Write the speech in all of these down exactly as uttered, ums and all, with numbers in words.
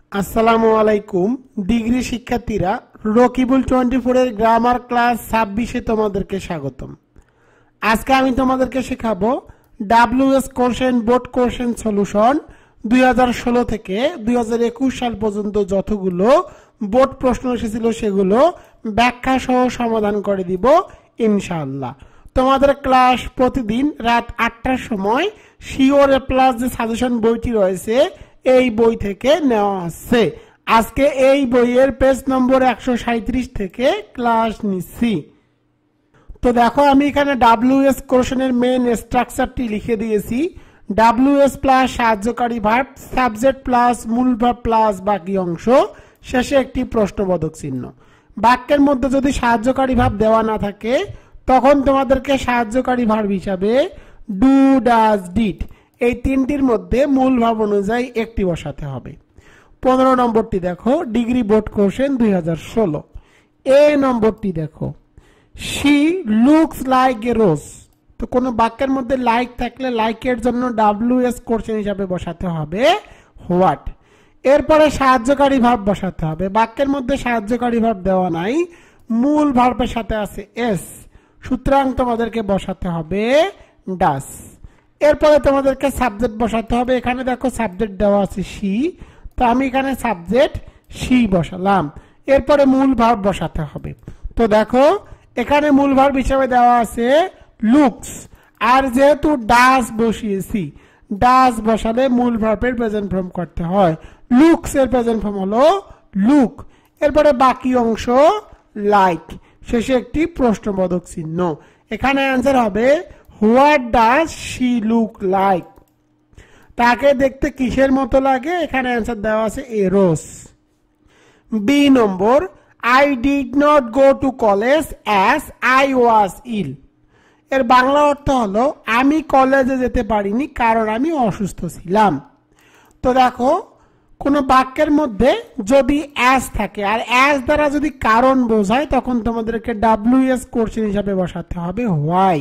আসসালামু আলাইকুম ডিগ্রি শিক্ষার্থীরা রকিবুল চব্বিশ এর গ্রামার ক্লাস ছাব্বিশ এ তোমাদেরকে স্বাগতম। আজকে আমি তোমাদেরকে শেখাবো WS question board question solution দুই হাজার ষোলো থেকে দুই হাজার একুশ সাল পর্যন্ত যতগুলো বোর্ড প্রশ্ন এসেছিল সেগুলো ব্যাখ্যা সহ সমাধান করে দিব ইনশাআল্লাহ। তোমাদের ক্লাস প্রতিদিন রাত আটটার সময় শিওর এ প্লাস যে সাজেশন বইটি রয়েছে এই বই থেকে নেওয়া আছে। আজকে এই বইয়ের পেজ নম্বর একশো সাঁইত্রিশ থেকে ক্লাস নিচ্ছি। তো দেখো আমি এখানে ডাব্লিউএস কোশ্চেনের মেইন স্ট্রাকচারটি লিখে দিয়েছি। ডাব্লিউএস প্লাস সাহায্যকারী ভার্ব, সাবজেক্ট প্লাস মূল ভার্ব প্লাস বাকি অংশ, শেষে একটি প্রশ্নবোধক চিহ্ন। বাক্যের মধ্যে যদি সাহায্যকারী ভার্ব দেওয়া না থাকে তখন তোমাদেরকে সাহায্যকারী ভার্ব হিসাবে ডু, ডাজ, ডিড এই তিনটির মধ্যে মূল ভাব অনুযায়ী একটি বসাতে হবে। পনেরো নম্বরটি দেখো ডিগ্রি বোর্ড কোশ্চেন দুই হাজার ষোলো। এ নম্বরটি দেখো she looks like a rose. তো কোনো বাক্যের মধ্যে লাইক থাকলে লাইকের জন্য ডাব্লিউএস কোশ্চেন হিসাবে বসাতে হবে হোয়াট। এরপরে সাহায্যকারী ভাব বসাতে হবে। বাক্যের মধ্যে সাহায্যকারী ভাব দেওয়া নাই, মূল ভার্বের সাথে আছে এস, সুতরাং তোমাদেরকে বসাতে হবে ডাস। এরপরে তোমাদেরকে সাবজেক্ট বসাতে হবে। এখানে দেখো সাবজেক্ট দেওয়া আছে শি, তো আমি এখানে সাবজেক্ট শি বসালাম। এরপরে মূল ভার্ব বসাতে হবে। তো দেখো এখানে মূল ভার্ব হিসেবে দেওয়া আছে লুকস, আর যেহেতু ডাস বসিয়েছি, ডাস বসালে মূল ভার্বের প্রেজেন্ট ফর্ম করতে হয়। লুকস এর প্রেজেন্ট ফর্ম হলো লুক। এরপরে বাকি অংশ লাইক, শেষে একটি প্রশ্নবোধক চিহ্ন। এখানে অ্যান্সার হবে what does she look like. তাকে দেখতে কিসের মতো লাগে? এখানে অ্যান্সার দেওয়া আছে এ রোজ। বি নম্বর I did not go to college as I was ill. এর বাংলা অর্থ হলো আমি কলেজে যেতে পারিনি কারণ আমি অসুস্থ ছিলাম। তো দেখো কোনো বাক্যের মধ্যে যদি অ্যাজ থাকে আর অ্যাজ দ্বারা যদি কারণ বোঝায় তখন তোমাদেরকে ডাব্লিউএস কোশ্চেন হিসাবে বসাতে হবে হোয়াই।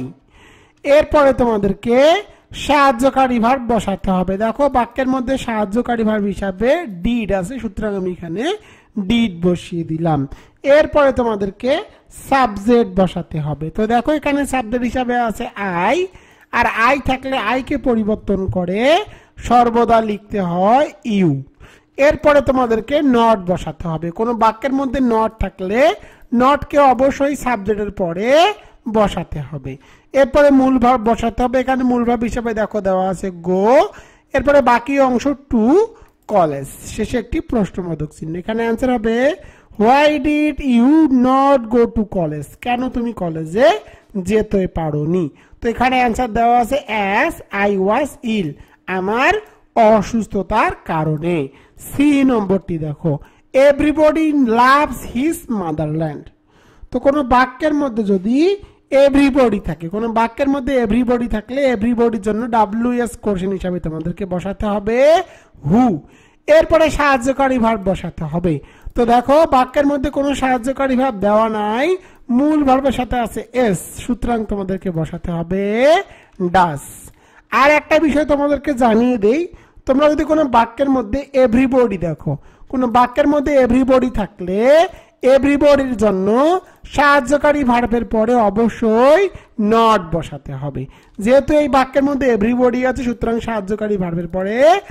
এরপরে তোমাদেরকে সাহায্যকারী ভার্ব বসাতে হবে। দেখো বাক্যের মধ্যে সাহায্যকারী ভার্ব হিসাবে ডিড আছে, সুতরাং আমি এখানে ডিড বসিয়ে দিলাম। এরপরে তোমাদেরকে সাবজেক্ট বসাতে হবে। তো দেখো এখানে সাবজেক্ট হিসাবে আছে আই, আর আই থাকলে আইকে পরিবর্তন করে সর্বদা লিখতে হয় ইউ। এরপরে তোমাদেরকে নট বসাতে হবে। কোনো বাক্যের মধ্যে নট থাকলে নটকে অবশ্যই সাবজেক্টের পরে বসাতে হবে। এরপরে মূল ভার্ব বসাতে হবে। এখানে মূল ভার্ব হিসেবে দেখো দেওয়া আছে গো। এরপরে বাকি অংশ টু কলেজ, শেষে একটি প্রশ্নবোধক চিহ্ন। এখানে অ্যান্সার হবে why did you not go to college. কেন তুমি কলেজে যেতে পারোনি? তো এখানে অ্যান্সার দেওয়া আছে অ্যাজ আই ওয়াজ ইল, আমার অসুস্থতার কারণে। সি নম্বরটি দেখো এভরিবডি লাভস হিজ মাদারল্যান্ড। তো কোনো বাক্যের মধ্যে যদি এভরিবডি থাকে, কোনো বাক্যের মধ্যে এভরিবডি থাকলে এভরিবডির জন্য ডাব্লিউএস কোশ্চেন হিসাবে তোমাদেরকে বসাতে হবে হু। এরপরে সাহায্যকারী ভার্ব বসাতে হবে। তো দেখো বাক্যের মধ্যে কোনো সাহায্যকারী ভার্ব দেওয়া নাই, মূল ভার্বের সাথে আছে এস, সুতরাং তোমাদেরকে বসাতে হবে ডাস। আর একটা বিষয় তোমাদেরকে জানিয়ে দেই, তোমরা যদি কোনো বাক্যের মধ্যে এভরিবডি দেখো, কোনো বাক্যের মধ্যে এভরিবডি থাকলে এভরিবডির জন্য সাহায্যকারী ভার্বের পরে অবশ্যই নট বসাতে হবে। যেহেতু এই বাক্যের মধ্যে এভরিবডি আছে সুতরাং সাহায্যকারী ভার্বের পরে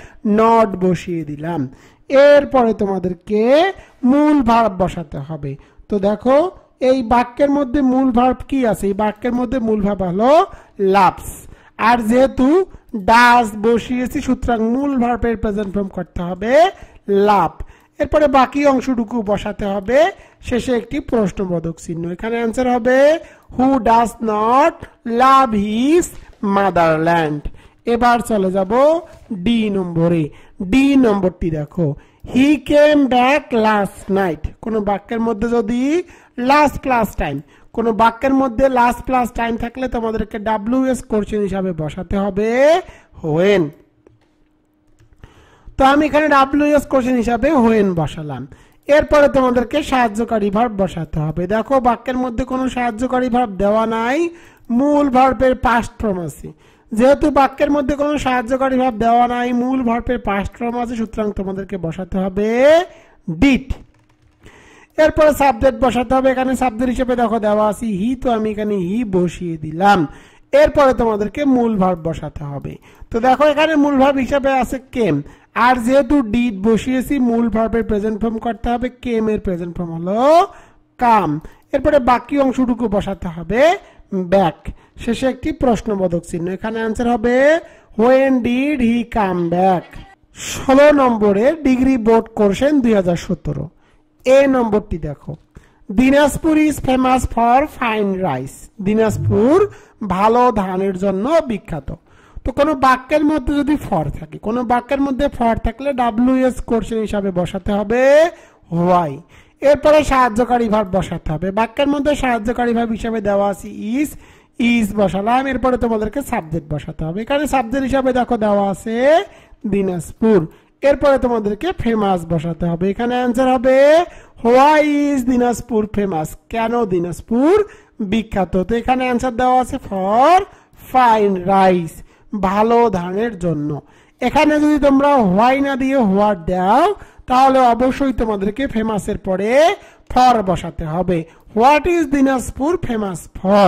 নট বসিয়ে দিলাম। এরপরে তোমাদেরকে মূল ভার্ব বসাতে হবে। তো দেখো এই বাক্যের মধ্যে মূল ভার্ব কি আছে? এই বাক্যের মধ্যে মূল ভার্ব হলো লাভস, আর যেহেতু ডাজ বসিয়েছি সুতরাং মূল ভার্বের প্রেজেন্ট ফর্ম করতে হবে লাভ। এরপরে বাকি অংশটুকু বসাতে হবে, শেষে একটি প্রশ্নবোধক চিহ্ন। এখানে অ্যান্সার হবে who does not love his motherland. এবার চলে যাব ডি নম্বরে। ডি নম্বরটি দেখো he came back last night. কোনো বাক্যের মধ্যে যদি লাস্ট প্লাস টাইম, কোনো বাক্যের মধ্যে লাস্ট প্লাস টাইম থাকলে তোমাদেরকে ডাব্লিউএস কোশ্চেন হিসাবে বসাতে হবে হোয়েন। তো আমি এখানে ডাব্লিউএস কোশ্চেন হিসাবে হোয়েন বসালাম। এরপরে তোমাদেরকে সাহায্যকারী ভার্ব বসাতে হবে। দেখো বাক্যের মধ্যে কোনো সাহায্যকারী ভার্ব দেওয়া নাই, মূল ভার্বের পাস্ট ফর্ম আছে, যেহেতু বাক্যের মধ্যে কোনো সাহায্যকারী ভাব দেওয়া নাই, মূল ভার্বের পাস্ট ফর্ম আছে, সুতরাং তোমাদেরকে বসাতে হবে ডিড। এরপরে সাবজেক্ট বসাতে হবে। এখানে সাবজেক্ট হিসেবে দেখো দেওয়া আছে হি, তো আমি এখানে হি বসিয়ে দিলাম। এরপরে তোমাদেরকে মূল ভার্ব বসাতে হবে। তো দেখো এখানে মূল ভার্ব হিসেবে আছে কেম, আর যেহেতু ডিড বসিয়েছি মূল ভার্বের প্রেজেন্ট ফর্ম করতে হবে, কেম এর প্রেজেন্ট ফর্ম হলো কাম। এরপরে বাকি অংশটুকু বসাতে হবে ব্যাক। শেষে একটি প্রশ্নবোধক চিহ্ন। এখানে আনসার হবে when did he come back. ষোলো নম্বরে ডিগ্রি বোর্ড কোশ্চেন দুই হাজার সতেরো। এ নম্বরটি দেখো, Dinajpur is famous for fine rice. Dinajpur ভালো ধানের জন্য বিখ্যাত। তো কোনো বাক্যের মধ্যে যদি ফর থাকে, কোনো বাক্যের মধ্যে ফর থাকলে ডাব্লিউ এস কোশ্চেন হিসাবে বসাতে হবে হোয়াই। এরপরে সাহায্যকারী ভাব বসাতে হবে। বাক্যের মধ্যে সাহায্যকারী ভাব হিসাবে দেওয়া আছে ইজ, ইজ বসালাম। এরপরে তোমাদেরকে সাবজেক্ট বসাতে হবে। এখানে সাবজেক্ট হিসাবে দেখো দেওয়া আছে দিনাজপুর। এরপরে তোমাদেরকে ফেমাস বসাতে হবে। এখানে অ্যান্সার হবে হোয়াই ইজ দিনাজপুর ফেমাস, কেন দিনাজপুর বিখ্যাত। তো এখানে অ্যান্সার দেওয়া আছে ফর ফাইন রাইস, ভালো ধানের জন্য। এখানে যদি তোমরা হোয়াই না দিয়ে হোয়াট দাও তাহলে অবশ্যই তোমাদেরকে ফেমাসের পরে ফর বসাতে হবে। What is Dinajpur famous for,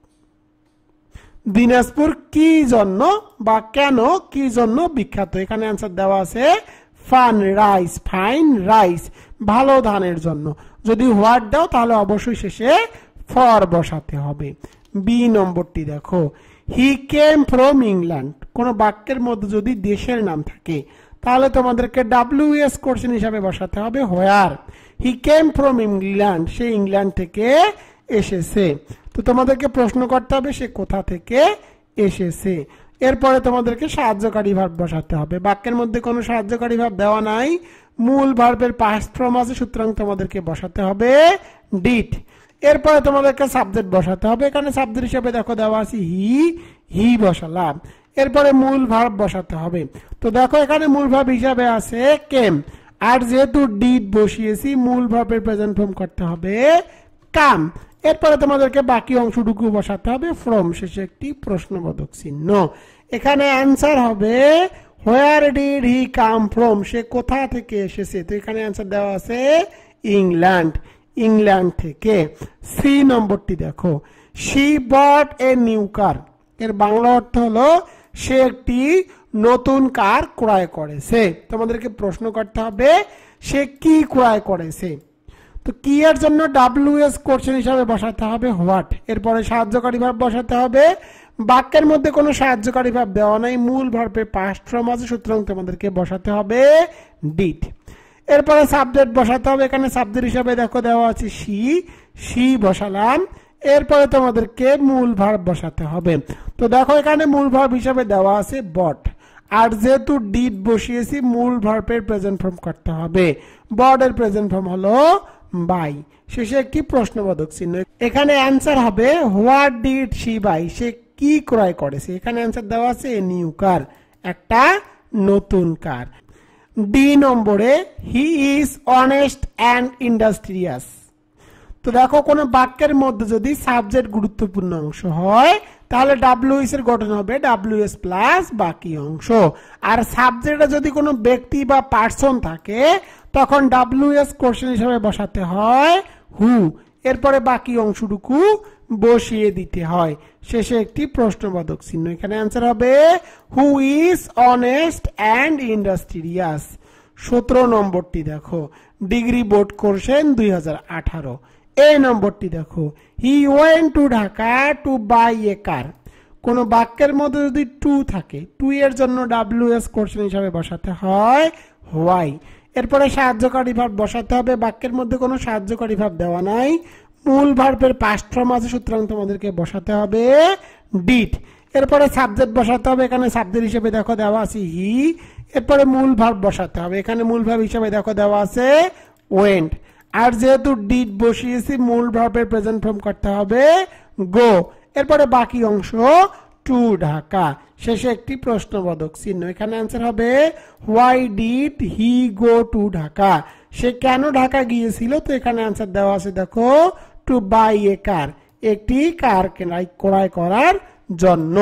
Dinajpur কি জন্য বা কেন কি জন্য বিখ্যাত। এখানে অ্যান্সার দেওয়া আছে ফান রাইস, ফাইন রাইস, ভালো ধানের জন্য। যদি হোয়াট দাও তাহলে অবশ্যই শেষে ফর বসাতে হবে। বি নম্বরটি দেখো, হি কেম ফ্রম ইংল্যান্ড। কোন বাক্যের মধ্যে যদি দেশের নাম থাকে তাহলে তোমাদেরকে ডাব্লিউ এস কোশ্চেন হিসাবে বসাতে হবে where. He came from England, সে ইংল্যান্ড থেকে এসেছে। তো তোমাদেরকে প্রশ্ন করতে হবে সে কোথা থেকে এসেছে। এরপরে তোমাদেরকে সাহায্যকারী ভাব বসাতে হবে। বাক্যের মধ্যে কোনো সাহায্যকারী ভাব দেওয়া নাই, মূল ভার্বের পাস্ট ফর্ম আছে, সুতরাং তোমাদেরকে বসাতে হবে ডিড। এরপরে তোমাদেরকে সাবজেক্ট বসাতে হবে। এখানে সাবজেক্ট হিসেবে দেখো দেওয়া আছে হি, হি বসালাম। এরপরে মূল ভার্ব বসাতে হবে। তো দেখো এখানে মূল ভার্ব হিসাবে আছে কেম, আর যেহেতু ডিড বসিয়েছি মূল ভার্বের প্রেজেন্ট ফর্ম করতে হবে কাম। এরপরে তোমাদেরকে বাকি অংশটুকু বসাতে হবে ফ্রম, শেষে একটি প্রশ্নবোধক চিহ্ন। এখানে অ্যান্সার হবে where did he come from, সে কোথা থেকে এসেছে। তো এখানে অ্যান্সার দেওয়া আছে ইংল্যান্ড, ইংল্যান্ড থেকে। সি নম্বরটি দেখো, she bot a new car. এর বাংলা অর্থ হলো সে একটি নতুন কার ক্রয় করেছে। তোমাদেরকে প্রশ্ন করতে হবে সে কি ক্রয় করেছে। তো কি এর জন্য ডাব্লিউ এস কোশ্চেন হিসাবে বসাতে হবে হোয়াট। এরপরে সাহায্যকারী ভাব বসাতে হবে। বাক্যের মধ্যে কোনো সাহায্যকারী ভাব দেওয়া নাই, মূল ভার্বের পাস্ট ফর্ম আছে, সুতরাং তোমাদেরকে বসাতে হবে ডিড। এরপরে সাবজেক্ট বসাতে হবে। এখানে সাবজেক্ট হিসাবে দেখো দেওয়া আছে সি, সি বসালাম। এরপরে তোমাদেরকে মূল ভার্ব বসাতে হবে। তো দেখো এখানে মূল ভার্ব হিসাবে দেওয়া আছে বট, আর যেহেতু ডিড বসিয়েছি মূল ভার্বের প্রেজেন্ট ফর্ম করতে হবে। বট এর প্রেজেন্ট ফর্ম হলো বাই, শেষে একটি প্রশ্নবোধক চিহ্ন। এখানে অ্যান্সার হবে হোয়াট ডিড শি বাই, সে কি ক্রয় করেছে। এখানে অ্যান্সার দেওয়া আছে নিউ কার, একটা নতুন কার। ডি নম্বরে he is honest and industrious. তো দেখো কোনো বাক্যের মধ্যে যদি সাবজেক্ট গুরুত্বপূর্ণ অংশ হয় তাহলে ডাব্লিউ এস এর গঠন হবে ডাব্লিউ এস প্লাস বাকি অংশ। আর সাবজেক্টে যদি কোনো ব্যক্তি বা পার্সন থাকে তখন ডাব্লিউ এস কোশ্চেন হিসেবে বসাতে হয় হু। এরপরে বাকি অংশটুকু বসিয়ে দিতে হয়, শেষে একটি প্রশ্নবোধক চিহ্ন। এখানে অ্যান্সার হবে who is honest and industrious. সতেরো নম্বরটি দেখো, ডিগ্রি বোর্ড কোশ্চেন দুই হাজার আঠারো। এই নম্বরটি দেখো, he went to Dhaka to buy a car. কোন বাক্যের মধ্যে যদি টু থাকে, টু এর জন্য ডাব্লিউ এস কোশ্চেন হিসাবে বসাতে হয় হোয়াই। এরপরে সাহায্যকারী ভাব বসাতে হবে। বাক্যের মধ্যে কোনো সাহায্যকারী ভাব দেওয়া নাই, মূল ভার্বের পাস্ট ফর্ম আছে, সুতরাং তোমাদেরকে বসাতে হবে ডিড। এরপরে সাবজেক্ট বসাতে হবে। এখানে সাবজেক্ট হিসেবে দেখো দেওয়া আছে হি। এরপরে মূল ভার্ব বসাতে হবে। এখানে মূল ভার্ব হিসেবে দেখো দেওয়া আছে ওয়েন্ট, আর যেহেতু ডিড বসিয়েছি মূল ভার্বের প্রেজেন্ট ফর্ম করতে হবে গো। এরপরে বাকি অংশ টু ঢাকা, শেষে একটি প্রশ্নবোধক চিহ্ন। এখানে অ্যান্সার হবে why did he go to Dhaka, সে কেন ঢাকা গিয়েছিল। তো এখানে অ্যান্সার দেওয়া আছে দেখো টু বাই এ কার, একটি কার ক্রয় করার জন্য।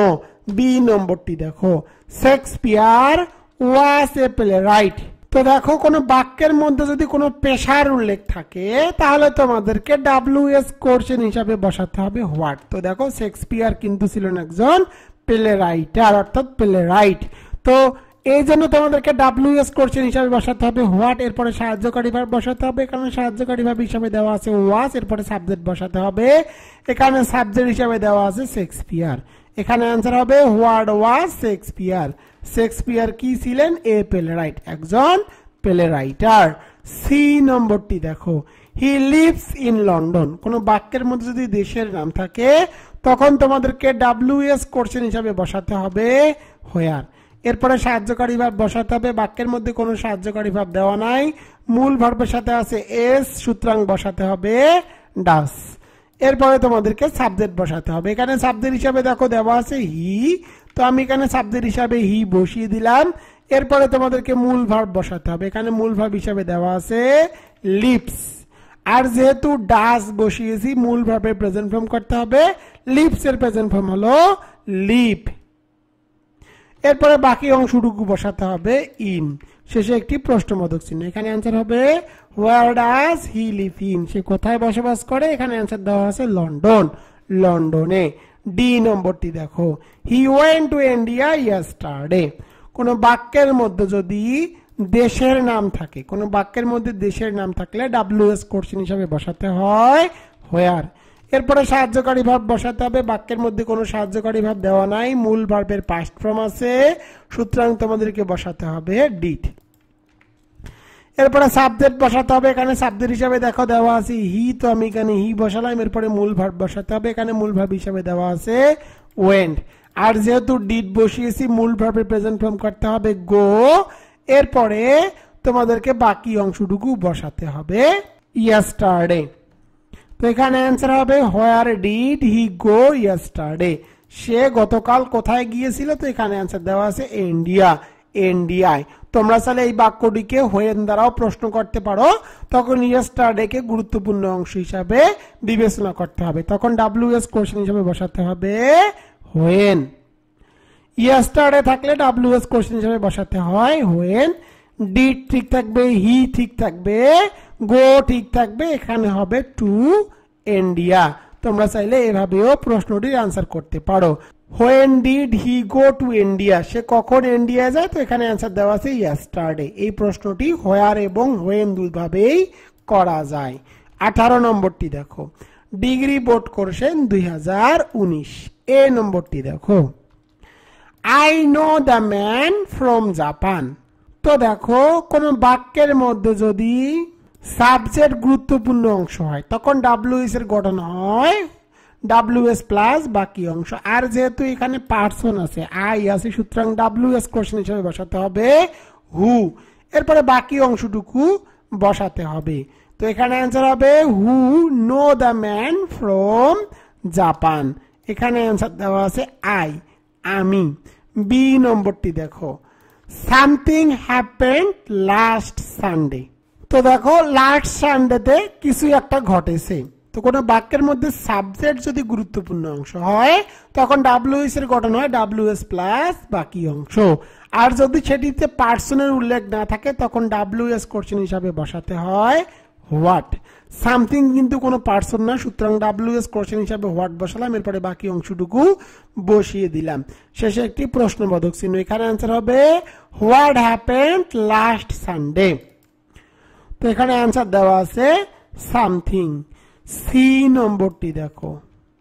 বি নম্বরটি দেখো, শেক্সপিয়ার ওয়াজ এ প্লেরাইট। তো দেখো কোনো বাক্যের মধ্যে যদি কোনো পেশার উল্লেখ থাকে তাহলে তোমাদেরকে ডাব্লিউএস কোশ্চেন হিসাবে বসাতে হবে হোয়াট। তো দেখো শেক্সপিয়ার কিন্তু ছিলেন একজন প্লে রাইটার অর্থাৎ প্লে রাইট। তো এই জন্য তোমাদেরকে ডাব্লিউএস কোশ্চেন হিসাবে বসাতে হবে হোয়াট, এরপরে সাহায্যকারী ভার্ব বসাতে হবে, এখানে সাহায্যকারী ভার্ব হিসাবে দেওয়া আছে ওয়াজ, এরপরে সাবজেক্ট বসাতে হবে, এখানে সাবজেক্ট হিসাবে দেওয়া আছে শেক্সপিয়ার। এখানে অ্যান্সার হবে হোয়াট ওয়াজ শেক্সপিয়ার। শেক্সপিয়ার কি ছিলেন? এ প্লে রাইট, একজন প্লে রাইটার। সি নম্বরটি দেখো, হি লিভস ইন লন্ডন। কোন বাক্যের মধ্যে যদি দেশের নাম থাকে তখন তোমাদেরকে ডাব্লিউএস কোশ্চেন হিসাবে বসাতে হবে হোয়ার। এরপরে সাহায্যকারী ভার্ব বসাতে হবে, বাক্যের মধ্যে কোনো সাহায্যকারী ভার্ব দেওয়া নাই, মূল ভার্বের সাথে আছে এস, সুতরাং বসাতে হবে ডাস। এরপরে তোমাদেরকে সাবজেক্ট বসাতে হবে, এখানে সাবজেক্ট হিসাবে দেখো দেওয়া আছে হি, তো আমি এখানে সাবজেক্ট হিসাবে হি বসিয়ে দিলাম। এরপরে তোমাদেরকে মূল ভার্ব বসাতে হবে, এখানে মূল ভার্ব হিসাবে দেওয়া আছে লিপস, আর যেহেতু ডাস বসিয়েছি মূল ভার্বের প্রেজেন্ট ফর্ম করতে হবে, লিপস এর প্রেজেন্ট ফর্ম হলো লিপ। এরপরে বাকি অংশটুকু বসাতে হবে ইন, শেষে একটি প্রশ্নবোধক চিহ্ন। এখানে অ্যান্সার হবে where does he live in, সে কোথায় বসবাস করে, এখানে অ্যান্সার দেওয়া আছে লন্ডন, লন্ডনে। ডি নম্বরটি দেখো, he went to India yesterday. কোন বাক্যের মধ্যে যদি দেশের নাম থাকে, কোন বাক্যের মধ্যে দেশের নাম থাকলে ডাব্লিউএস কোশ্চেন হিসাবে বসাতে হয় হোয়ার। এরপরে সাহায্যকারী ভার্ব বসাতে হবে, বাক্যের মধ্যে কোনো সাহায্যকারী ভার্ব দেওয়া নাই, মূল ভার্বের পাস্ট ফর্ম আছে, সুতরাং তোমাদেরকে বসাতে হবে ডিড। এরপরে সাবজেক্ট বসাতে হবে, এখানে সাবজেক্ট হিসাবে দেখো দেওয়া আছে হি, তো আমি এখানে হি বসালাম। এরপরে মূল ভার্ব বসাতে হবে, এখানে মূল ভার্ব হিসাবে দেওয়া আছে ওয়েন্ট, আর যেহেতু ডিড বসিয়েছি মূল ভার্বের প্রেজেন্ট ফর্ম করতে হবে গো। এরপরে তোমাদেরকে বাকি অংশটুকু বসাতে হবে ইয়েস্টারডে। তো এখানে অ্যান্সার হবে where did he go yesterday, সে গতকাল কোথায় গিয়েছিল, তো এখানে অ্যান্সার দেওয়া আছে ইন্ডিয়া, ইন্ডিয়ায়। তোমরা চাইলে এই বাক্যটিকে হোয়েন দ্বারাও প্রশ্ন করতে পারো, তখন ইয়েস্টারডে কে গুরুত্বপূর্ণ অংশ হিসাবে বিবেচনা করতে হবে, তখন ডাব্লিউএস কোশ্চেন হিসাবে বসাতে হবে হোয়েন। ইয়েস্টারডে থাকলে ডাব্লিউএস কোশ্চেন হিসাবে বসাতে হয় হোয়েন। ডিড ঠিক থাকবে, হি ঠিক থাকবে, গো ঠিক থাকবে, এখানে হবে টু ইন্ডিয়া। তোমরা চাইলে এভাবেও প্রশ্নটির আনসার করতে পারো। When did he go to India, সে কখন ইন্ডিয়া যায়, তো এখানে আনসার দেওয়া আছে ইয়েস্টারডে। এই প্রশ্নটি হোয়ার এবং হোয়েন দুইভাবেই করা যায়। আঠারো নম্বরটি দেখো, ডিগ্রি বোর্ড কোশ্চেন দুই হাজার উনিশ। এ নম্বরটি দেখো, I know the man from Japan. তো দেখো কোন বাক্যের মধ্যে যদি সাবজেক্ট গুরুত্বপূর্ণ অংশ হয় তখন ডাব্লিউএস এর গঠন হয় ডাব্লিউএস প্লাস বাকি অংশ, আর যেহেতু এখানে পার্সন আছে আই আছে, সুতরাং ডাব্লিউএস কোশ্চেন হিসেবে বসাতে হবে হু। এরপরে বাকি অংশটুকু বসাতে হবে, তো এখানে অ্যান্সার হবে who know the man from Japan, এখানে অ্যান্সার দেওয়া আছে আই, আমি। বি নম্বরটি দেখো, সামথিং হ্যাপেন্ড লাস্ট সানডে। তো দেখো লাস্ট সানডেতে কিছু একটা ঘটেছে, তো কোনো বাক্যের মধ্যে সাবজেক্ট যদি গুরুত্বপূর্ণ অংশ হয় তখন ডাব্লিউএস এর গঠন হয় ডাব্লিউএস প্লাস বাকি অংশ, আর যদি সেটিতে পার্সনের উল্লেখ না থাকে তখন ডাব্লিউএস কোশ্চেন হিসাবে বসাতে হয় হোয়াট। সামথিং কিন্তু কোনো পার্সন না, সুতরাং ডাব্লিউএস কোশ্চেন হিসাবে হোয়াট বসালাম, এরপরে বাকি অংশটুকু বসিয়ে দিলাম, শেষে একটি প্রশ্নবোধক চিহ্ন। এখানে অ্যান্সার হবে হোয়াট হ্যাপেন্ড লাস্ট সানডে। তো এখানে অ্যান্সার দেওয়া আছে সামথিং। সি নম্বরটি দেখো,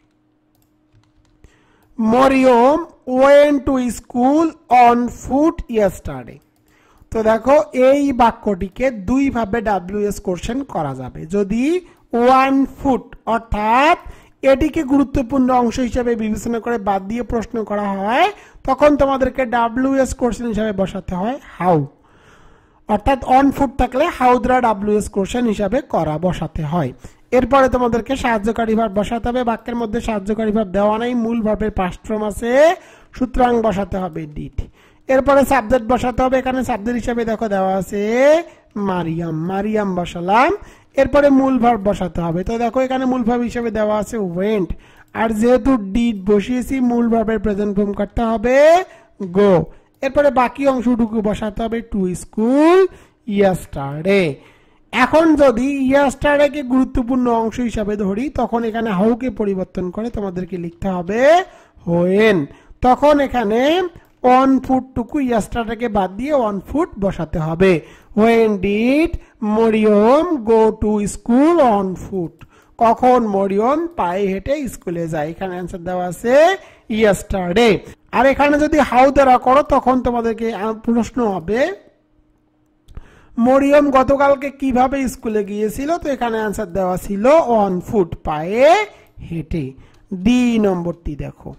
Mariam went to school on foot yesterday. তো দেখো এই বাক্যটিকে দুই ভাবে ডাব্লিউএস কোশ্চেন করা যাবে। যদি ওয়ান ফুট অর্থাৎ এটিকে গুরুত্বপূর্ণ অংশ হিসেবে বিবেচনা করে বাদ দিয়ে প্রশ্ন করা হয় তখন তোমাদেরকে ডাব্লিউএস কোশ্চেন হিসেবে বসাতে হয় হাউ, অর্থাৎ অন ফুট থাকলে হাউ দ্বারা ডাব্লিউএস কোশ্চেন হিসাবে করা বসাতে হয়। এরপরে তোমাদেরকে সাহায্যকারী ভার্ব বসাতে হবে, বাক্যের মধ্যে সাহায্যকারী ভার্ব দেওয়া নাই, মূল ভার্বের পাস্ট ফর্ম আছে, সুতরাং বসাতে হবে ডিড। এরপরে সাবজেক্ট বসাতে হবে, এখানে সাবজেক্ট হিসাবে দেখো দেওয়া আছে মারিয়াম, মারিয়াম বসালাম। এরপরে মূল ভার্ব বসাতে হবে, তো দেখো এখানে মূল ভার্ব হিসাবে দেওয়া আছে ওয়েন্ট, আর যেহেতু ডিড বসিয়েছি মূল ভার্বের প্রেজেন্ট ফর্ম করতে হবে গো। এরপরে বাকি অংশটুকু বসাতে হবে টু স্কুল ইয়েস্টারডে। এখন যদি ইয়েস্টারডে কে গুরুত্বপূর্ণ অংশ হিসাবে ধরি তখন এখানে হাউকে পরিবর্তন করে তোমাদেরকে লিখতে হবে হোয়েন। তখন এখানে ওয়ান ফুট টুকু ইয়েস্টারডে কে বাদ দিয়ে ওয়ান ফুট বসাতে হবে। When did Maryam go to school on foot? কখন মরিয়ম পায়ে হেঁটে স্কুলে যায়? এখানে অ্যান্সার দেওয়া আছে ইয়েস্টারডে। আর এখানে যদি হাউ দ্বারা করো তখন তোমাদেরকে প্রশ্ন হবে মরিয়ম গতকালকে কিভাবে স্কুলে গিয়েছিল? তো এখানে অ্যান্সার দেওয়া ছিল অন ফুট, পায়ে হেঁটে। ডি নম্বরটি দেখো,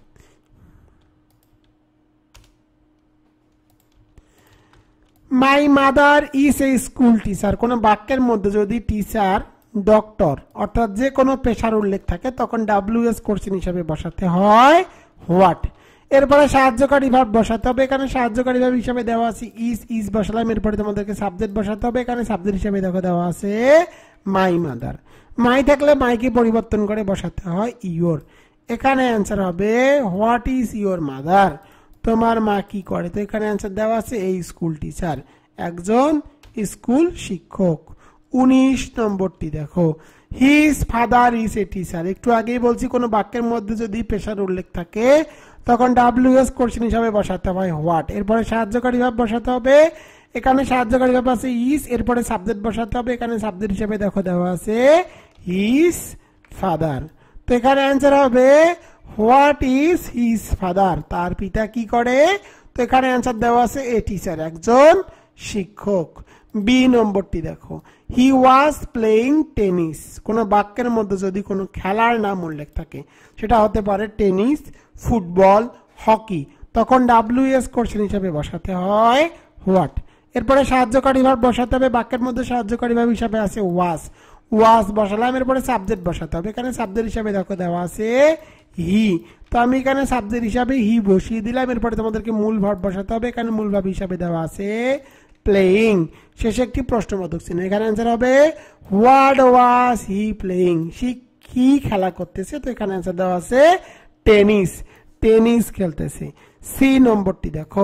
my mother is a school teacher. কোন বাক্যের মধ্যে যদি টিচার, ডক্টর অর্থাৎ যে কোনো পেশার উল্লেখ থাকে তখন ডাব্লিউ এস কোশ্চেন হিসাবে বসাতে হয় হোয়াট। এরপরে সাহায্যকারী ভাব বসাতে হবে। এখানে সাহায্যকারী ভাব হিসাবে দেওয়া আছে ইজ, ইজ বসালাম। এরপরে তোমাদেরকে সাবজেক্ট বসাতে হবে। এখানে সাবজেক্ট হিসাবে দেখো দেওয়া আছে মাই মাদার। মাই থাকলে মাইকে পরিবর্তন করে বসাতে হয় ইয়োর। এখানে অ্যান্সার হবে হোয়াট ইজ ইয়োর মাদার? তোমার মা কি করে? তো এখানে অ্যান্সার দেওয়া আছে এই স্কুল টিচার, একজন স্কুল শিক্ষক। উনিশ নম্বরটি দেখো, his father is a teacher. একটু আগেই বলছি কোন বাক্যের মধ্যে যদি পেশার উল্লেখ থাকে তখন ডাব্লিউ এস কোশ্চেন হিসাবে বসাতে হয় হোয়াট। এরপরে সাহায্যকারী ভাব বসাতে হবে। এখানে সাহায্যকারী ভাব আছে ইজ, এরপরে সাবজেক্ট বসাতে হবে। এখানে সাবজেক্ট হিসাবে দেখো দেওয়া আছে হিজ ফাদার। তো এখানে অ্যান্সার হবে হোয়াট ইজ হিজ ফাদার? তার পিতা কি করে? তো এখানে অ্যান্সার দেওয়া আছে এ টিচার, একজন শিক্ষক। বি নম্বরটি দেখো, হি ওয়াজ প্লেইং টেনিস। কোন বাক্যের মধ্যে যদি কোনো খেলার নাম উল্লেখ থাকে, সেটা হতে পারে টেনিস, ফুটবল, হকি, তখন ডাব্লিউ এস কোশ্চেন হিসাবে বসাতে হয় হোয়াট। এরপরে সাহায্যকারী ভাব বসাতে হবে। বাক্যের মধ্যে সাহায্যকারী ভাব হিসাবে আছে ওয়াজ, ওয়াজ বসালাম। এরপরে সাবজেক্ট বসাতে হবে। এখানে সাবজেক্ট হিসাবে দেখো দেওয়া আছে হি, তো আমি এখানে সাবজেক্ট হিসাবে হি বসিয়ে দিলাম। এরপরে তোমাদেরকে মূল ভাব বসাতে হবে। এখানে মূল ভাব হিসাবে দেওয়া আছে প্লেইং, শেষে একটি প্রশ্নবোধক চিহ্ন। এখানে অ্যান্সার হবে হোয়াট ওয়াজ হি প্লেইং? সে কি খেলা করতেছে? তো এখানে অ্যান্সার দেওয়া আছে টেনিস, টেনিস খেলতেছে। সি নম্বরটি দেখো,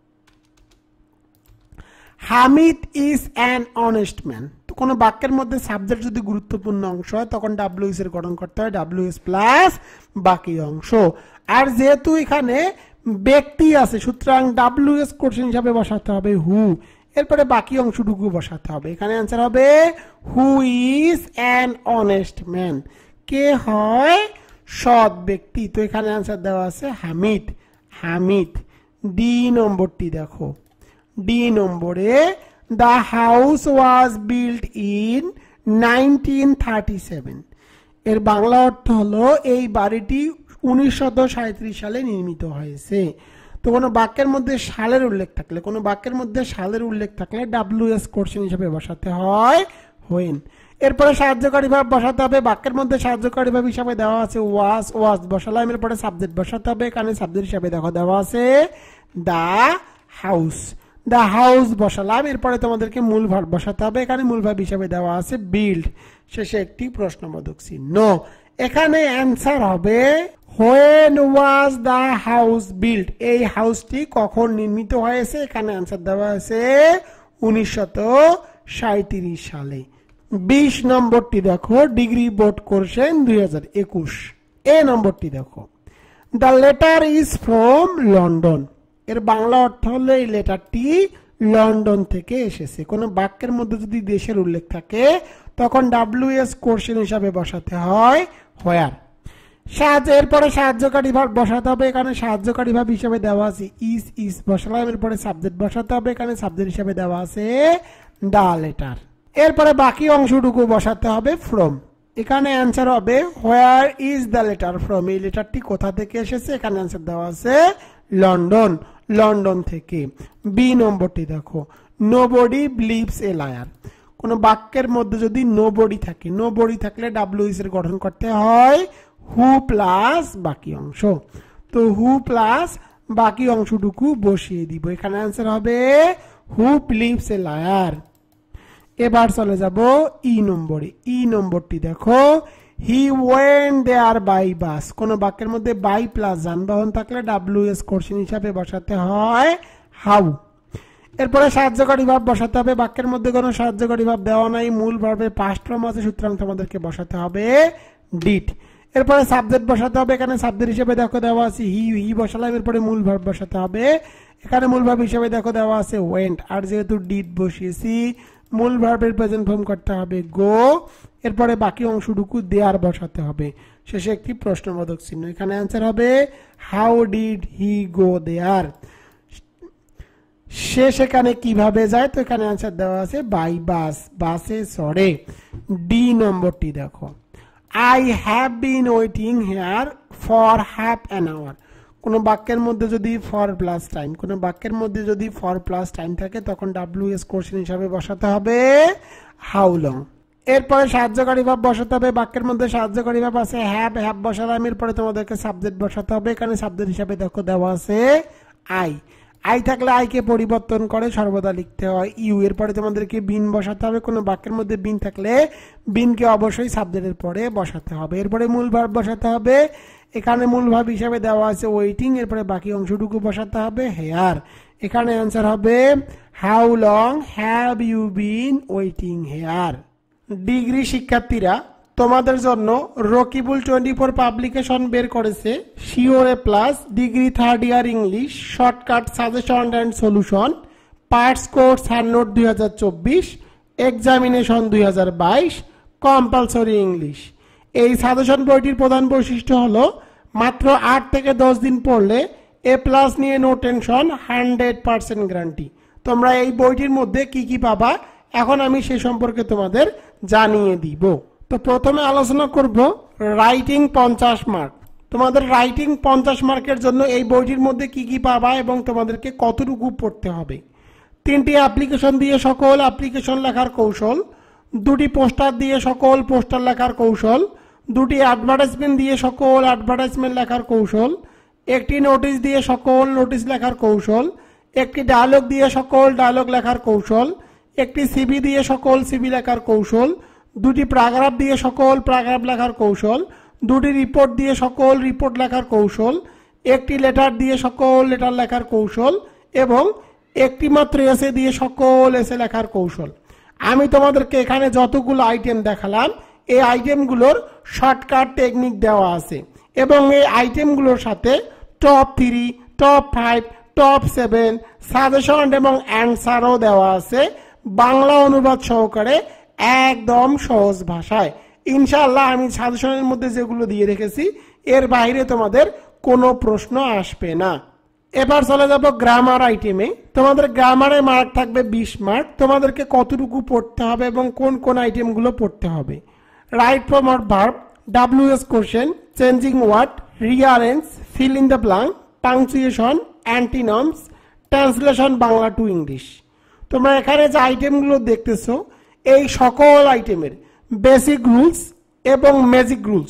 Hamid is an honest man. তো কোনো বাক্যের মধ্যে সাবজেক্ট যদি গুরুত্বপূর্ণ অংশ হয় তখন ডাব্লিউ এস এর গঠন করতে হয় ডাব্লিউ এস প্লাস বাকি অংশ। আর যেহেতু এখানে ব্যক্তি আছে সুতরাং ডাব্লিউ এস কোশ্চেন হিসাবে বসাতে হবে হু। এরপরে বাকি অংশটুকু বসাতে হবে। এখানে অ্যান্সার হবে who is an honest man? কে হয় সৎ ব্যক্তি? তো এখানে অ্যান্সার দেওয়া আছে হামিদ, হামিদ। ডি নম্বরটি দেখো, ডি নম্বরে the house was built in nineteen thirty seven. এর বাংলা অর্থ হলো এই বাড়িটি উনিশশো সাঁত্রিশ সালে নির্মিত হয়েছে। তো কোনো বাক্যের মধ্যে সালের উল্লেখ থাকলে কোনো বাক্যের মধ্যে সালের উল্লেখ থাকলে ডাব্লিউ এস কোশ্চেন হিসেবে বসাতে হয় হোয়েন। এরপরে সাহায্যকারী ভাব বসাতে হবে। বাক্যের মধ্যে সাহায্যকারী ভাব হিসাবে দেওয়া আছে ওয়াজ, ওয়াজ বসালাম। এরপরে সাবজেক্ট বসাতে হবে। এখানে সাবজেক্ট হিসাবে দেখো দেওয়া আছে দা হাউস, দা হাউস বসালাম। এরপরে তোমাদেরকে মূল ভার্ব বসাতে হবে। এখানে মূল ভার্ব হিসাবে দেওয়া আছে বিল্ড, শেষে একটি প্রশ্নবোধক চিহ্ন। এখানে অ্যান্সার হবে when was the house build? এই হাউসটি কখন নির্মিত হয়েছে? এখানে অ্যান্সার দেওয়া আছে উনিশশো সাঁত্রিশ সালে। বিশ নম্বরটি দেখো, ডিগ্রি বোর্ড কোশ্চেন দুই হাজার একুশ। এ নম্বরটি দেখো, the letter is from London. এর বাংলা অর্থ হলো এই লেটারটি লন্ডন থেকে এসেছে। কোন বাক্যের মধ্যে যদি দেশের উল্লেখ থাকে তখন ডাব্লিউ এস কোশ্চেন হিসাবে বসাতে হয় হোয়ার। সাহায্য, এরপরে সাহায্যকারী ভাব বসাতে হবে। এখানে সাহায্যকারী ভাব হিসাবে দেওয়া আছে ইজ, ইজ বসালাম। এরপরে সাবজেক্ট বসাতে হবে। এখানে সাবজেক্ট হিসাবে দেওয়া আছে দা লেটার। এরপরে বাকি অংশটুকু বসাতে হবে ফ্রম। এখানে অ্যান্সার হবে where is the letter from? এই লেটারটি কোথা থেকে এসেছে? এখানে অ্যান্সার দেওয়া আছে লন্ডন, লন্ডন থেকে। বি নম্বরটি দেখো, নোবডি বিলিভস এ লায়ার। কোন বাক্যের মধ্যে যদি নোবডি থাকে, নোবডি থাকলে ডাব্লিউ এস এর গঠন করতে হয় হু প্লাস বাকি অংশ। তো হু প্লাস বাকি অংশটুকু বসিয়ে দিব। এখানে অ্যান্সার হবে হু বিলিভস এ লায়ার। এবার চলে যাব ই নম্বরে। ই নম্বরটি দেখো, he went there by bus. কোন বাক্যের মধ্যে বাই প্লাস যানবাহন থাকলে ডাব্লিউএস কোশ্চেন হিসাবে বসাতে হয় হাউ। এরপরে সাহায্যকারী ভাব বসাতে হবে। বাক্যের মধ্যে কোনো সাহায্যকারী ভাব দেওয়া নাই, মূল ভার্বের পাস্ট ফর্ম আছে, সুতরাং তোমাদেরকে বসাতে হবে ডিড। এরপরে সাবজেক্ট বসাতে হবে। এখানে সাবজেক্ট হিসেবে দেখো দেওয়া আছে হি, হি বসালাম। এরপরে মূল ভার্ব বসাতে হবে। এখানে মূল ভার্ব হিসেবে দেখো দেওয়া আছে ওয়েন্ট, আর যেহেতু ডিড বসিয়েছি মূল ভার্বের প্রেজেন্ট ফর্ম করতে হবে গো। এরপরে বাকি অংশটুকু দেয়ার বসাতে হবে, শেষে একটি প্রশ্নবোধক চিহ্ন। এখানে অ্যান্সার হবে হাউ ডিড হি গো দেয়ার। সে সেখানে কিভাবে যায়, তো এখানে অ্যান্সার দেওয়া আছে বাই বাস, বাসে চড়ে। ডি নম্বরটি দেখো, I have been waiting here for half an hour. কোনো বাক্যের মধ্যে যদি ফর প্লাস টাইম, কোনো বাক্যের মধ্যে যদি ফর প্লাস টাইম থাকে তখন ডাব্লিউএস কোশ্চেন হিসাবে বসাতে হবে হাউ লং। এরপরে সাহায্যকারী ভাব বসাতে হবে। বাক্যের মধ্যে সাহায্যকারী ভাব আছে হ্যাভ, হ্যাভ বসালাম। এরপরে তোমাদেরকে সাবজেক্ট বসাতে হবে। এখানে সাবজেক্ট হিসাবে দেখো দেওয়া আছে আই, আই থাকলে আইকে পরিবর্তন করে সর্বদা লিখতে হয় ইউ। এরপরে তোমাদেরকে বিন বসাতে হবে। কোনো বাক্যের মধ্যে বিন থাকলে বিনকে অবশ্যই সাবজেক্টের পরে বসাতে হবে। এরপরে মূল ভার্ব বসাতে হবে। এখানে মূল ভার্ব হিসাবে দেওয়া আছে ওয়েটিং। এরপরে বাকি অংশটুকু বসাতে হবে হেয়ার। এখানে অ্যান্সার হবে how long have you been waiting here. Degree শিক্ষার্থীরা, তোমাদের জন্য রকিবুল টোয়েন্টি ফোর পাবলিকেশন বের করেছে sure A plus degree third year English shortcut suggestion and solution parts course hand note দুই হাজার চব্বিশ এক্সামিনেশন দুই হাজার বাইশ কম্পালসরি ইংলিশ। এই সাজেশন বইটির প্রধান বৈশিষ্ট্য হলো মাত্র আট থেকে দশ দিন পড়লে এ প্লাস নিয়ে no tension, hundred percent guarantee. তোমরা এই বইটির মধ্যে কি কি পাবা এখন আমি সে সম্পর্কে তোমাদের জানিয়ে দিব। তো প্রথমে আলোচনা করব রাইটিং পঞ্চাশ মার্ক। তোমাদের রাইটিং পঞ্চাশ মার্কের জন্য এই বইটির মধ্যে কি কি পাবা এবং তোমাদেরকে কতটুকু পড়তে হবে। তিনটি অ্যাপ্লিকেশন দিয়ে সকল অ্যাপ্লিকেশন লেখার কৌশল, দুটি পোস্টার দিয়ে সকল পোস্টার লেখার কৌশল, দুটি অ্যাডভার্টাইজমেন্ট দিয়ে সকল অ্যাডভার্টাইজমেন্ট লেখার কৌশল, একটি নোটিশ দিয়ে সকল নোটিশ লেখার কৌশল, একটি ডায়লগ দিয়ে সকল ডায়লগ লেখার কৌশল, একটি সিভি দিয়ে সকল সিভি লেখার কৌশল, দুটি প্যারাগ্রাফ দিয়ে সকল প্যারাগ্রাফ লেখার কৌশল, দুটি রিপোর্ট দিয়ে সকল রিপোর্ট লেখার কৌশল, একটি লেটার দিয়ে সকল লেটার লেখার কৌশল এবং একটি মাত্র এসে দিয়ে সকল এসে লেখার কৌশল। আমি তোমাদেরকে এখানে যতগুলো আইটেম দেখালাম এই আইটেমগুলোর শর্টকাট টেকনিক দেওয়া আছে এবং এই আইটেমগুলোর সাথে top three, top five, top seven suggestion এবং অ্যান্সারও দেওয়া আছে বাংলা অনুবাদ সহকারে একদম সহজ ভাষায়। ইনশাআল্লাহ আমি সাজেশনের মধ্যে যেগুলো দিয়ে রেখেছি এর বাইরে তোমাদের কোনো প্রশ্ন আসবে না। এবার চলে যাব গ্রামার আইটেমে। তোমাদের গ্রামারে মার্ক থাকবে বিশ মার্ক। তোমাদেরকে কতটুকু পড়তে হবে এবং কোন কোন আইটেমগুলো পড়তে হবে। Right form or verb, WS question, changing word, rearrange, fill in the blank, punctuation, antonyms, translation Bangla to English. তোমরা এখানে যে আইটেমগুলো দেখতেছো এই সকল আইটেমের বেসিক রুলস এবং magic rules,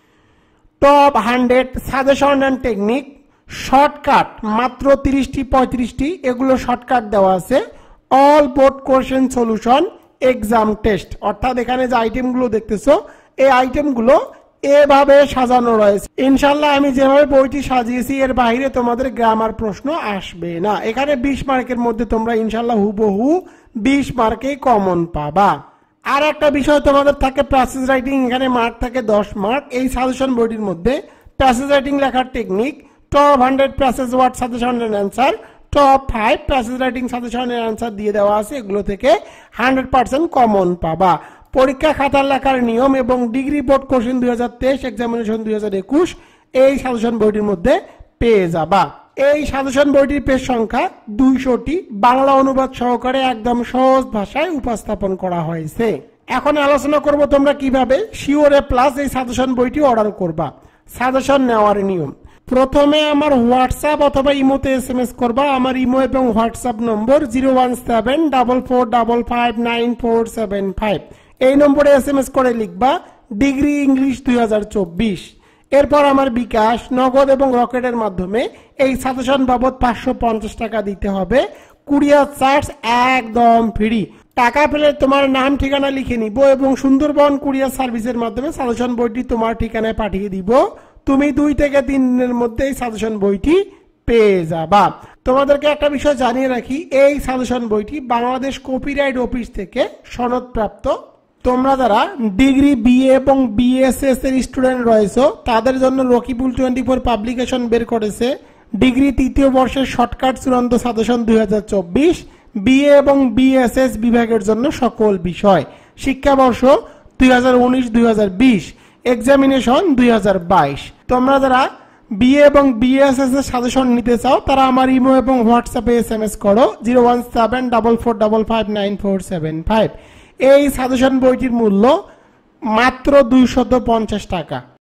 top hundred suggestion and technique, shortcut মাত্র তিরিশটি পঁয়ত্রিশটি এগুলো শর্টকাট দেওয়া আছে, all board question solution, exam test. অর্থাৎ এখানে যে আইটেমগুলো দেখতেছো এই আইটেমগুলো এভাবে সাজানো রয়েছে। ইনশাল্লাহ আমি যেভাবে বইটি সাজিয়েছি এর বাইরে তোমাদের গ্রামার প্রশ্ন আসবে না। এখানে বিশ মার্কের মধ্যে তোমরা ইনশাল্লাহ হুবহু বিশ মার্কে কমন পাবা। আর একটা বিষয় তোমাদের থাকে প্যাসেজ রাইটিং, এখানে মার্ক থাকে দশ মার্ক। এই সাজেশন বইটির মধ্যে প্যাসেজ রাইটিং লেখার technique, top hundred passage word suggestion and answer, top five passage writing suggestion and answer দিয়ে দেওয়া আছে। এগুলো থেকে হান্ড্রেড পার্সেন্ট কমন পাবা। পরীক্ষা খাতার লেখার নিয়ম এবং ডিগ্রি বোর্ড কোশ্চেন দুই হাজার তেইশ এক্সামিনেশন দুই হাজার একুশ এই সাজেশন বইটির মধ্যে পেয়ে যাবা। এই সাজেশন বইটির পেজ সংখ্যা দুইশোটি, বাংলা অনুবাদ সহকারে একদম সহজ ভাষায় উপস্থাপন করা হয়েছে। এখন আলোচনা করব তোমরা কিভাবে শিওর এ প্লাস এই সাজেশন বইটি অর্ডার করবা। সাজেশন নেওয়ার নিয়ম, প্রথমে আমার হোয়াটসঅ্যাপ অথবা ইমোতে এস এম এস করবা। আমার ইমো এবং WhatsApp number zero one seven double four double five nine four seven five. এই নম্বরে এস এম এস করে লিখবা ডিগ্রি ইংলিশ দুই হাজার চব্বিশ। এরপর আমার বিকাশ, নগদ এবং রকেটের মাধ্যমে এই সাজেশন বাবদ পাঁচশো পঞ্চাশ টাকা দিতে হবে। কুরিয়ার চার্জ একদম ফ্রি। টাকা পেলে তোমার নাম ঠিকানা লিখে নিব এবং সুন্দরবন কুরিয়ার সার্ভিসের মাধ্যমে সাজেশন বইটি তোমার ঠিকানায় পাঠিয়ে দিব। তুমি দুই থেকে তিন দিনের মধ্যে এই সাজেশন বইটি পেয়ে যাবা। তোমাদেরকে একটা বিষয় জানিয়ে রাখি, এই সাজেশন বইটি বাংলাদেশ কপিরাইট অফিস থেকে সনদপ্রাপ্ত। তোমরা যারা ডিগ্রি বিএ এবং বিএসএস এর স্টুডেন্ট রয়েছে তাদের জন্য রকিবুল টোয়েন্টি ফোর পাবলিকেশন বের করেছে ডিগ্রি তৃতীয় বর্ষের শর্টকাট চূড়ান্ত সাজেশন দুই হাজার চব্বিশ, বিএ এবং বিএসএস বিভাগের জন্য সকল বিষয়, শিক্ষাবর্ষ দুই হাজার উনিশ দুই হাজার বিশ, এক্সামিনেশন দুই হাজার বাইশ। তোমরা যারা বিএ এবং বিএসএস এর সাজেশন নিতে চাও তারা আমার ইমো এবং হোয়াটসঅ্যাপে এস এম এস করো zero one seven double four double five nine four seven five. এই সাজেশন বইটির মূল্য মাত্র দুইশত পঞ্চাশ টাকা।